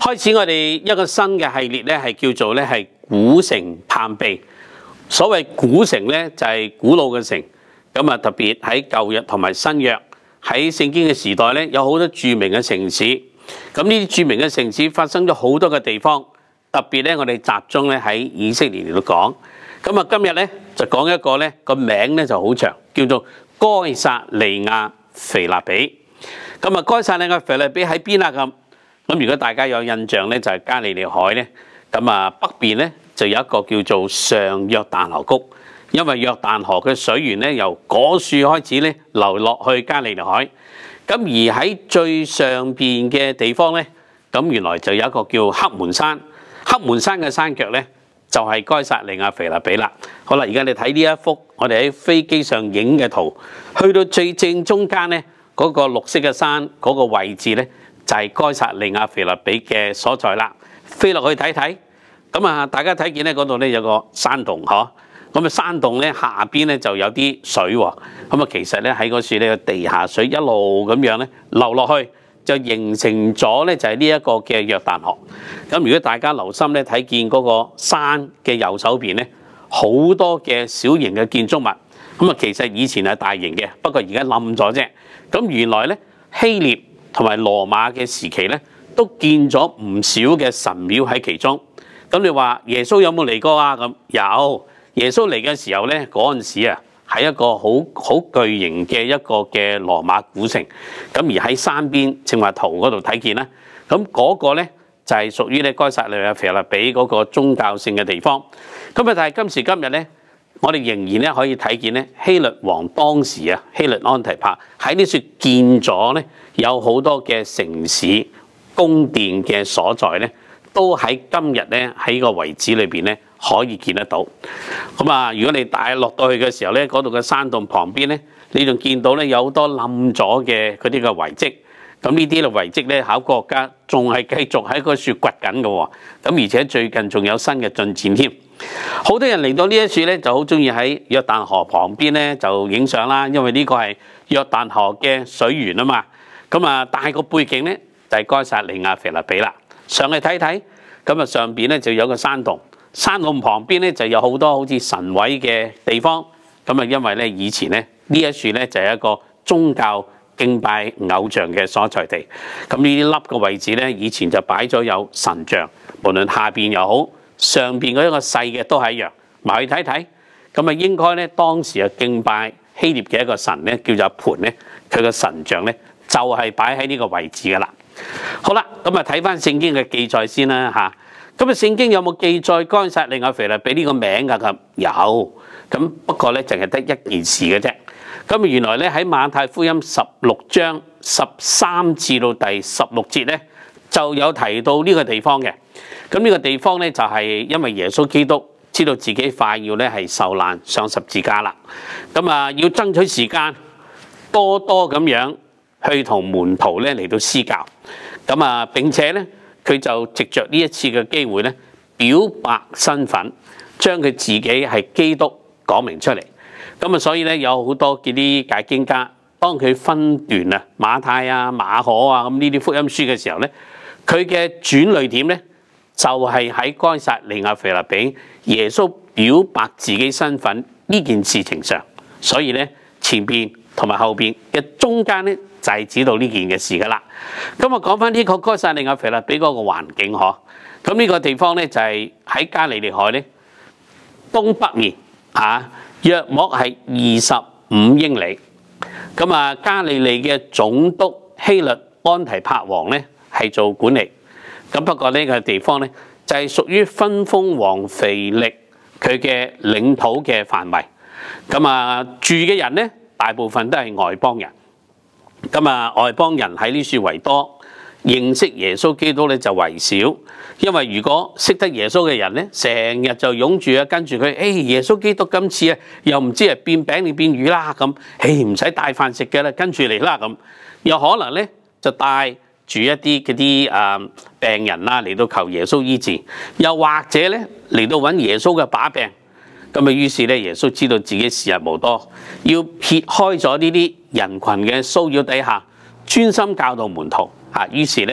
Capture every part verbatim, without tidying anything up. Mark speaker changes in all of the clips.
Speaker 1: 開始我哋一個新嘅系列咧，係叫做咧係古城探秘。所謂古城咧，就係古老嘅城。咁啊，特別喺舊約同埋新約喺聖經嘅時代咧，有好多著名嘅城市。咁呢啲著名嘅城市發生咗好多嘅地方，特別咧我哋集中咧喺以色列嚟到講。咁啊，今日咧就講一個咧個名咧就好長，叫做該撒利亞腓立比。咁啊，該撒利亞腓立比喺邊啊？咁咁如果大家有印象咧，就係加利利海咧。咁啊，北邊咧就有一個叫做上約旦河谷，因為約旦河嘅水源咧由果樹開始咧流落去加利利海。咁而喺最上邊嘅地方咧，咁原來就有一個叫黑門山。黑門山嘅山腳咧就係該撒利亞腓立比啦。好啦，而家你睇呢一幅我哋喺飛機上影嘅圖，去到最正中間咧嗰個綠色嘅山嗰個位置咧，就係該撒利亞腓立比嘅所在啦。飛落去睇睇，咁啊，大家睇見咧嗰度咧有個山洞，嗬。咁啊，山洞咧下邊咧就有啲水喎。咁啊，其實咧喺嗰處咧個地下水一路咁樣咧流落去，就形成咗咧就係呢一個嘅約旦河。咁如果大家留心咧睇見嗰個山嘅右手邊咧，好多嘅小型嘅建築物。咁啊，其實以前係大型嘅，不過而家冧咗啫。咁原來咧希臘同埋羅馬嘅時期咧，都建咗唔少嘅神廟喺其中。咁你話耶穌有冇嚟過啊？咁有，耶穌嚟嘅時候咧，嗰陣時啊係一個好好巨型嘅一個嘅羅馬古城。咁而喺山邊正話圖嗰度睇見啦。咁嗰個咧就係屬於咧該撒利亞腓立比嗰個宗教性嘅地方。咁啊，但係今時今日咧，我哋仍然咧可以睇見咧希律王當時啊，希律安提帕喺呢處建咗咧有好多嘅城市宮殿嘅所在咧，都喺今日咧喺個遺址裏邊咧可以見得到。咁啊，如果你帶落到去嘅時候咧，嗰度嘅山洞旁邊咧，你仲見到咧有好多冧咗嘅嗰啲嘅遺跡。咁呢啲嘅遺跡咧，考古學家仲係繼續喺個處掘緊嘅喎。咁而且最近仲有新嘅進展添。好多人嚟到呢一處咧，就好中意喺約旦河旁邊咧就影相啦，因為呢個係約旦河嘅水源啊嘛。咁啊，但係個背景咧就係該撒利亞腓立比啦。上去睇睇，咁啊上邊咧就有個山洞，山洞旁邊咧就有好多好似神位嘅地方。咁啊，因為咧以前咧呢一處咧就係一個宗教敬拜偶像嘅所在地。咁呢啲凹嘅位置咧，以前就擺咗有神像，無論下邊又好，上邊嗰一個細嘅都係一樣。埋去睇睇，咁啊應該咧當時啊敬拜希臘嘅一個神咧叫做盤咧，佢個神像咧就係擺喺呢個位置噶啦。好啦，咁啊睇翻聖經嘅記載先啦吓。咁啊聖經有冇記載該撒利亞腓立比呢個名噶？咁有，咁不過咧淨係得一件事嘅啫。咁原來咧喺馬太福音十六章十三至到第十六節咧，就有提到呢個地方嘅。咁呢個地方咧就係因為耶穌基督知道自己快要咧係受難上十字架啦，咁啊要爭取時間，多多咁樣去同門徒咧嚟到施教。咁啊並且咧佢就藉着呢一次嘅機會咧表白身份，將佢自己係基督講明出嚟。咁啊，所以咧有好多嘅啲解經家，當佢分段啊，馬太啊、馬可啊咁呢啲福音書嘅時候咧，佢嘅轉捩點咧就係喺該撒利亞腓立比耶穌表白自己身份呢件事情上。所以咧前邊同埋後邊嘅中間咧就係指到呢件嘅事噶啦。咁啊講翻呢個該撒利亞腓立比嗰個環境嗬，咁呢個地方咧就係喺加利利海咧東北面啊。約莫係二十五英里，咁啊加利利嘅總督希律安提帕王咧係做管理，咁不過呢個地方咧就係屬於分封王腓力佢嘅領土嘅範圍，咁啊住嘅人咧大部分都係外邦人，咁啊外邦人喺呢處為多。認識耶穌基督咧就為少，因為如果識得耶穌嘅人咧，成日就擁住啊跟住佢，誒、哎、耶穌基督今次啊又唔知係變餅定變魚啦咁，誒唔使帶飯食嘅啦，跟住嚟啦咁，有可能咧就帶住一啲嗰啲誒病人啦嚟到求耶穌醫治，又或者咧嚟到揾耶穌嘅把柄，咁啊於是咧耶穌知道自己時日無多，要撇開咗呢啲人群嘅騷擾底下，專心教導門徒。啊，於是咧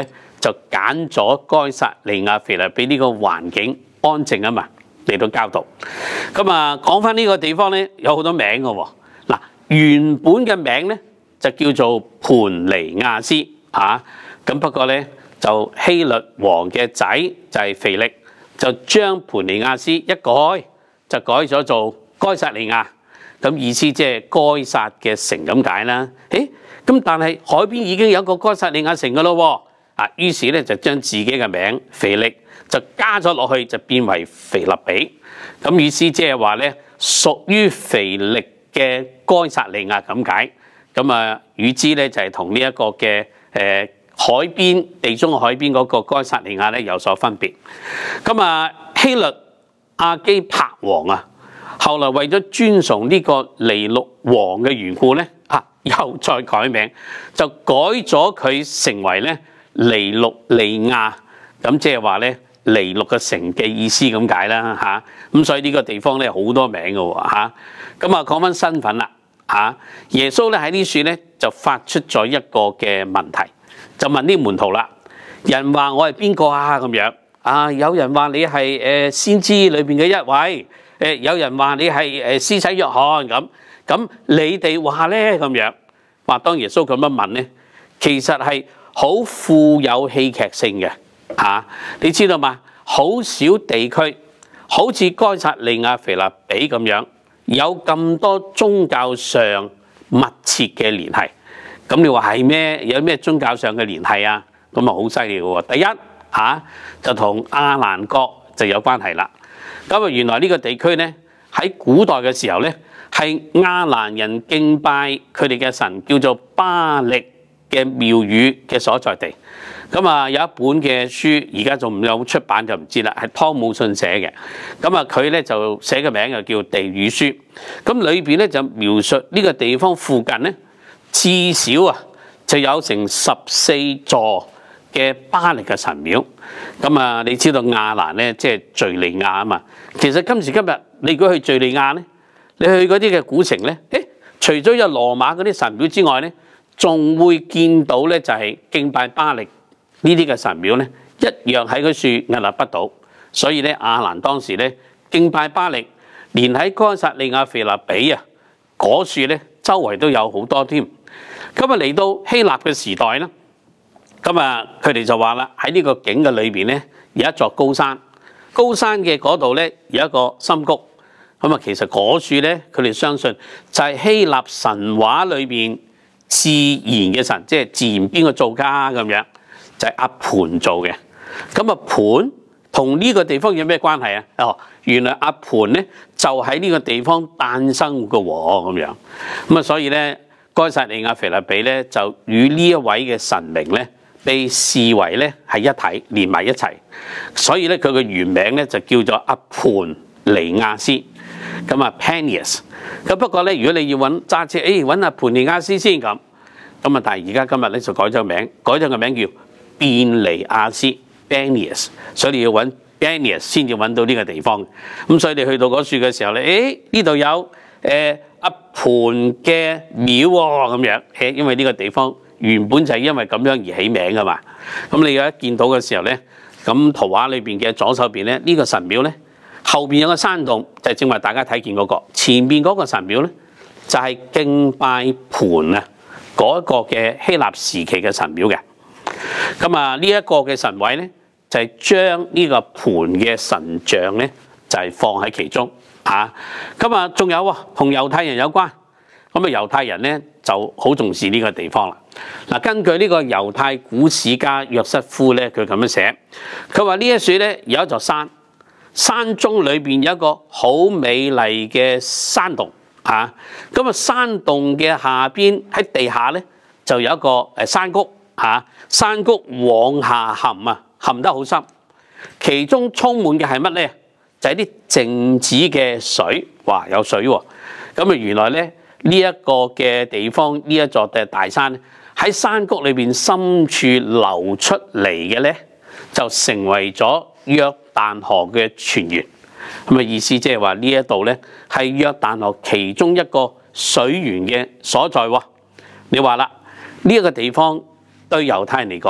Speaker 1: 就揀咗該撒利亞腓立比呢個環境安靜啊嘛，嚟到教導。咁啊，講翻呢個地方咧，有好多名嘅喎。嗱，原本嘅名咧就叫做盤尼亞斯啊。咁不過咧就希律王嘅仔就係腓力，就將盤尼亞斯一改，就改咗做該撒利亞。咁意思即係該撒嘅城咁解啦。誒，咁但係海邊已經有個該撒利亞城嘅咯喎。啊，於是咧就將自己嘅名腓力就加咗落去，就變為腓立比。咁意思即係話咧，屬於腓力嘅該撒利亞咁解。咁啊，與之咧就係同呢一個嘅誒海邊地中海邊嗰個該撒利亞咧有所分別。咁啊，希律亞基帕王啊，後來為咗尊崇呢個尼祿王嘅緣故咧，啊又再改名，就改咗佢成為咧尼祿利亞。咁即係話咧尼祿嘅城嘅意思咁解啦嚇。咁所以呢個地方咧好多名嘅喎嚇。咁啊講翻身份啦嚇，耶穌咧喺呢處咧就發出咗一個嘅問題，就問啲門徒啦：人話我係邊個啊？咁樣啊，有人話你係誒先知裏邊嘅一位。誒有人話你係誒施洗約翰咁，咁你哋話咧咁樣話，當耶穌咁樣問咧，其實係好富有戲劇性嘅嚇、啊。你知道嘛？好少地區好似該撒利亞腓立比咁樣，有咁多宗教上密切嘅聯繫。咁你話係咩？有咩宗教上嘅聯繫啊？咁啊好犀利嘅喎。第一嚇、啊、就同亞蘭國就有關係啦。咁啊，原來呢個地區咧喺古代嘅時候咧，係亞蘭人敬拜佢哋嘅神叫做巴力嘅廟宇嘅所在地。咁啊，有一本嘅書，而家仲唔有出版就唔知啦，係湯姆遜寫嘅。咁啊，佢咧就寫嘅名就叫《地語書》。咁裏邊咧就描述呢個地方附近咧，至少啊就有成十四座嘅巴力嘅神廟。咁啊，你知道亞蘭咧，即係敍利亞啊嘛。其實今時今日，你如果去敍利亞咧，你去嗰啲嘅古城咧，誒，除咗有羅馬嗰啲神廟之外咧，仲會見到咧就係敬拜巴力呢啲嘅神廟咧，一樣喺嗰樹屹立不倒。所以咧，亞蘭當時咧敬拜巴力，連喺該撒利亞腓立比啊嗰樹咧，周圍都有好多添。咁啊，嚟到希臘嘅時代啦。咁啊，佢哋就話啦，喺呢個境嘅裏邊咧，有一座高山，高山嘅嗰度咧有一個深谷。咁啊，其實嗰處咧，佢哋相信就係希臘神話裏邊自然嘅神，即係自然邊個造家咁樣，就係阿盤做嘅。咁啊，盤同呢個地方有咩關係啊？哦，原來阿盤咧就喺呢個地方誕生嘅喎，咁樣。咁啊，所以咧，該撒利亞腓立比咧就與呢一位嘅神明咧，被視為咧係一體連埋一齊，所以咧佢嘅原名咧就叫做阿盤尼亞斯，咁啊 Panias。咁不過咧，如果你要揾揸車，誒揾阿盤尼亞斯先咁，咁啊但係而家今日咧就改咗名，改咗個名叫便尼亞斯 Panias，所以你要揾 Panias 先至揾到呢個地方。咁所以你去到嗰處嘅時候咧，誒呢度有誒、呃、阿盤嘅廟喎咁樣，誒因為呢個地方。原本就係因為咁樣而起名噶嘛，咁你一見到嘅時候咧，咁圖畫裏邊嘅左手邊咧，呢個神廟咧，後邊有個山洞，就係正話大家睇見嗰個，前邊嗰個神廟咧，就係敬拜盤啊嗰一個嘅希臘時期嘅神廟嘅。咁啊，呢一個嘅神位咧，就係將呢個盤嘅神像咧，就係放喺其中嚇。咁啊，仲有喎，同猶太人有關。咁啊，猶太人咧就好重視呢個地方啦。嗱，根據呢個猶太古史家約瑟夫咧，佢咁樣寫，佢話呢一處咧有一座山，山中裏邊有一個好美麗嘅山洞嚇。咁啊，山洞嘅下邊喺地下咧就有一個誒山谷嚇，山谷往下陷啊，陷得好深，其中充滿嘅係乜咧？就係啲靜止嘅水，哇，有水喎。咁啊，原來咧。呢一個嘅地方，呢一座嘅大山喺山谷裏邊深處流出嚟嘅咧，就成為咗約旦河嘅泉源。咁啊，意思即係話呢一度咧係約旦河其中一個水源嘅所在喎。你話啦，呢一個地方對猶太人嚟講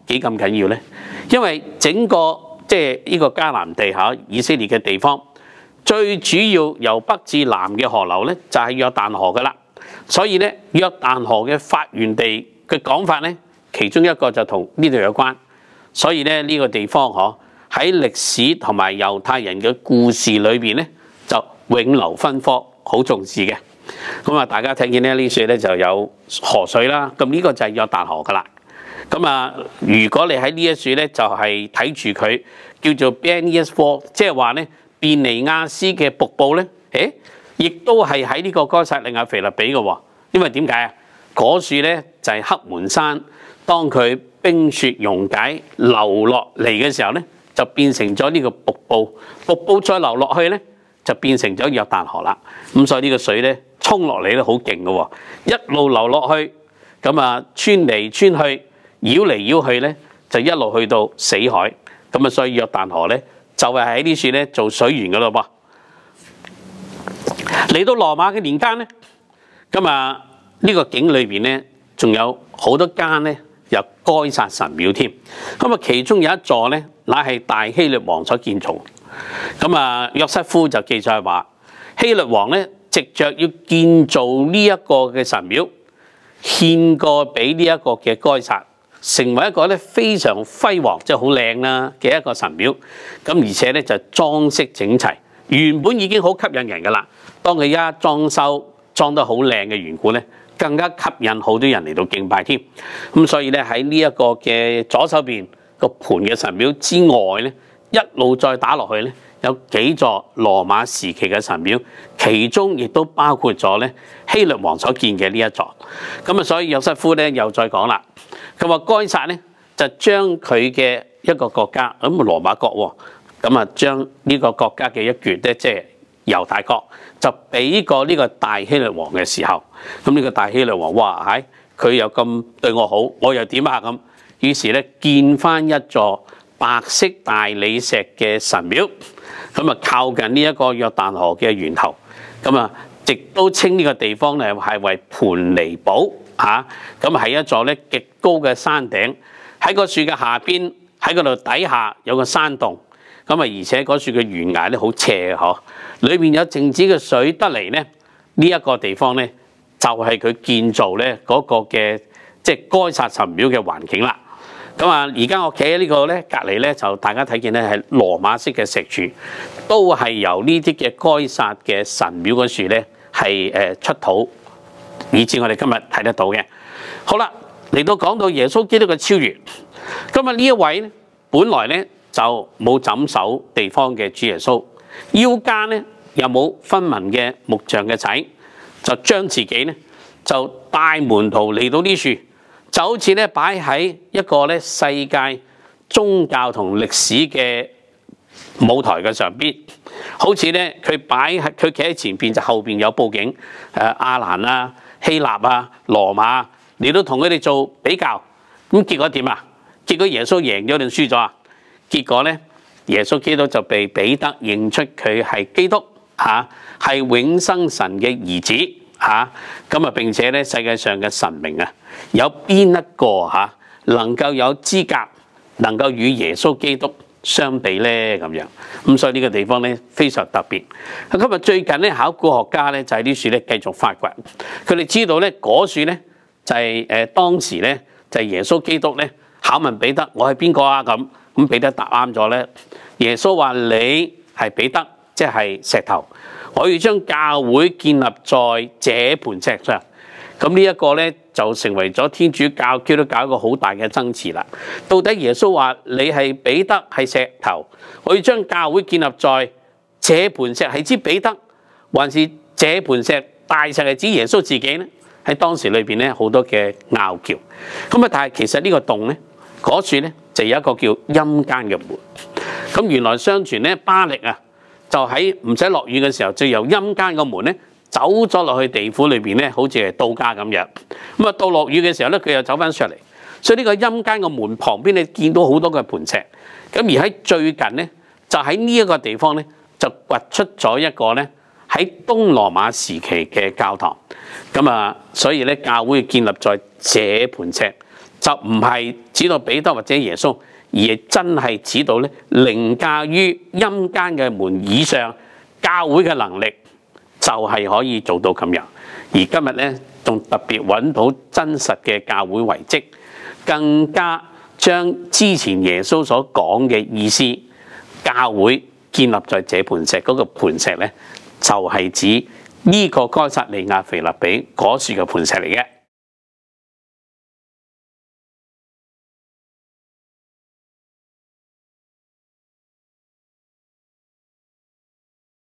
Speaker 1: 幾咁緊要咧？因為整個即係呢個迦南地下以色列嘅地方，最主要由北至南嘅河流咧就係約旦河噶啦。所以咧，約旦河嘅發源地嘅講法咧，其中一個就同呢度有關。所以咧，呢個地方嗬喺歷史同埋猶太人嘅故事裏邊咧，就永流分科，好重視嘅。咁啊，大家睇見咧呢處咧就有河水啦。咁呢個就係約旦河噶啦。咁啊，如果你喺呢一處咧，就係睇住佢叫做 Benias Fall， 即係話咧便尼亞斯嘅瀑布咧，誒，亦都係喺呢個該撒利亞腓立比嘅喎。因為點解啊？嗰處咧就係黑門山，當佢冰雪溶解流落嚟嘅時候咧，就變成咗呢個瀑布，瀑布再流落去咧，就變成咗約旦河啦。咁所以呢個水咧衝落嚟咧好勁嘅喎，一路流落去，咁啊穿嚟穿去，繞嚟繞去咧，就一路去到死海。咁啊，所以約旦河咧就係喺呢處咧做水源嘅咯噃。嚟到羅馬嘅年間咧，咁啊呢個境裏邊咧仲有好多間咧有該撒神廟添。咁啊，其中有一座咧，乃係大希律王所建造。咁啊，約瑟夫就記載話，希律王咧藉着要建造呢一個嘅神廟，獻過俾呢一個嘅該撒，成為一個咧非常輝煌，即係好靚啦嘅一個神廟。咁而且咧就裝飾整齊，原本已經好吸引人噶啦。當佢一裝修裝得好靚嘅緣故咧，更加吸引好多人嚟到敬拜添。咁所以咧喺呢一個嘅左手邊個盤嘅神廟之外咧，一路再打落去咧，有幾座羅馬時期嘅神廟，其中亦都包括咗咧希律王所建嘅呢一座。咁啊，所以約瑟夫咧又再講啦，佢話該撒咧就將佢嘅一個國家，咁羅馬國喎，咁啊將呢個國家嘅一橛咧，即係猶大國，就俾過呢個大希律王嘅時候，咁呢個大希律王哇，係佢又咁對我好，我又點啊咁？於是咧建翻一座白色大理石嘅神廟，咁啊靠近呢一個約旦河嘅源頭，咁啊亦都稱呢個地方咧係為盤尼堡嚇，咁係一座咧極高嘅山頂，喺個樹嘅下邊，喺嗰度底下有個山洞，咁啊而且嗰樹嘅懸崖咧好斜嗬，裏面有靜止嘅水得嚟咧，呢一個地方咧就係佢建造咧嗰個嘅即係該撒神廟嘅環境啦。咁啊，而家我企喺呢個咧隔離咧，就大家睇見咧係羅馬式嘅石柱，都係由呢啲嘅該撒嘅神廟嗰樹咧係誒出土，以至我哋今日睇得到嘅。好啦，嚟到講到耶穌基督嘅超越，今日呢一位咧，本來咧就冇枕首地方嘅主耶穌，腰間咧又冇分文嘅木匠嘅仔，就將自己咧就帶門徒嚟到呢處。就好似咧擺喺一個咧世界宗教同歷史嘅舞台嘅上邊，好似咧佢擺喺佢企喺前邊，就後邊有佈景，誒亞蘭啊、希臘啊、羅馬嚟到同佢哋做比較，咁結果點啊？結果耶穌贏咗定輸咗啊？結果咧，耶穌基督就被彼得認出佢係基督嚇，係永生神嘅兒子。嚇咁啊！並且咧，世界上嘅神明啊，有邊一個嚇能夠有資格能夠與耶穌基督相比咧？咁樣咁，所以呢個地方咧非常特別。今日最近咧，考古學家咧就喺啲樹咧繼續發掘，佢哋知道咧嗰樹咧就係誒當時咧就係耶穌基督咧考問彼得：我係邊個啊？咁咁彼得答啱咗咧。耶穌話：你係彼得，即係石頭。我要將教會建立在這磐石上，咁呢一個咧就成為咗天主教基督教一個好大嘅爭持啦。到底耶穌話你係彼得係石頭，我要將教會建立在這磐石係指彼得，還是這磐石大石係指耶穌自己咧？喺當時裏邊咧好多嘅拗撬。咁啊，但係其實呢個洞咧嗰處咧就有一個叫陰間嘅門。咁原來相傳咧巴力啊，就喺唔使落雨嘅時候，就由陰間個門咧走咗落去地府裏邊咧，好似係到家咁樣。咁啊，到落雨嘅時候咧，佢又走翻上嚟。所以呢個陰間個門旁邊，你見到好多嘅磐石。咁而喺最近咧，就喺呢一個地方咧，就掘出咗一個咧喺東羅馬時期嘅教堂。咁啊，所以咧教會建立在這磐石， 就唔係指到彼得或者耶穌，而係真係指到咧凌駕於陰間嘅門以上教會嘅能力，就係可以做到咁樣。而今日咧仲特別揾到真實嘅教會遺跡，更加將之前耶穌所講嘅意思，教會建立在這磐石，嗰、那個磐石咧就係、是、指呢個該撒利亞腓立比嗰樹嘅磐石嚟嘅。